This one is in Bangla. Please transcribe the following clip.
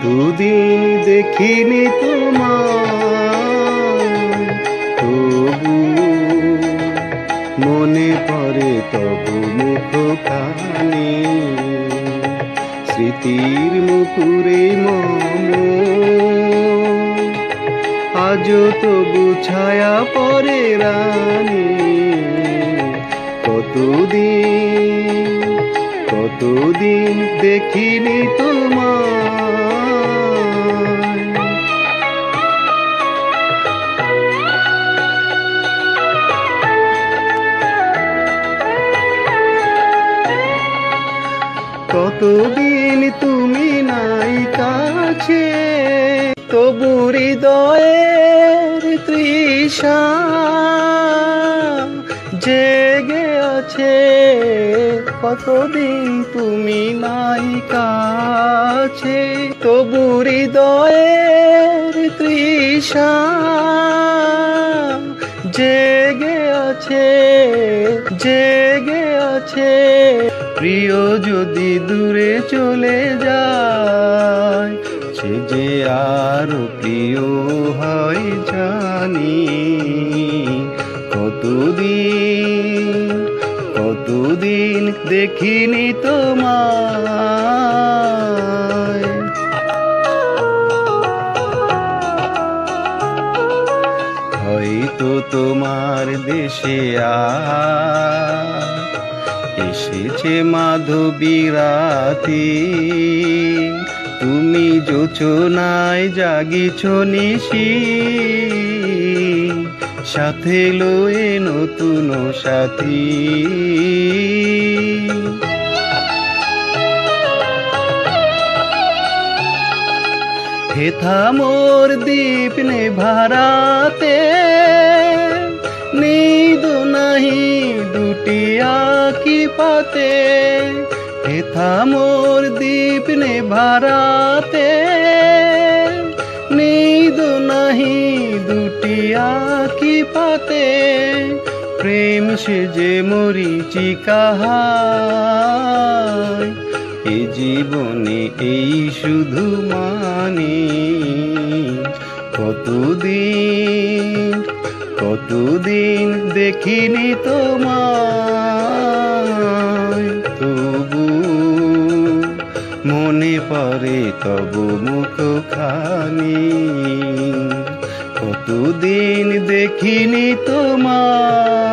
কতদিন দেখিনি তোমায়, তবু মনে পড়ে তবু মুখখানি। স্মৃতির মুকুরে মম আজও তবু ছায়া পরে রানী। কতদিন দেখিনি তোমায়। কতদিন তুমি নাই কাছে, তবু হৃদয়ের তৃষা জেগে আছে। কতদিন তুমি নাই কাছে, তবু হৃদয়ের তৃষা জেগে আছে, জেগে আছে। প্রিয় যদি দূরে চলে যায়, সে যে আরো প্রিয় হয় জানি। কতদিন দেখিনি তোমায়। হয়তো তোমার দেশে এসেছে মাধবী রাতে, তুমি যোচনায় জাগিছ নিশি, সাথে লয়ে নতুন সাথী। হেথা মোর দীপ নেভারাতে, নিদ নাহি দুটি আঁখি পাতে। হেথা মোর দীপ নেভারাতে, নিদ নাহি দুটি আঁখি পাতে। প্রেম সে যে মরীচিকা হায়, এ জীবনে এই শুধু মানে। কতদিন দেখিনি তোমায়, তবু মনে পড়ে তবু মুখখানি। কতদিন দেখিনি তোমায়।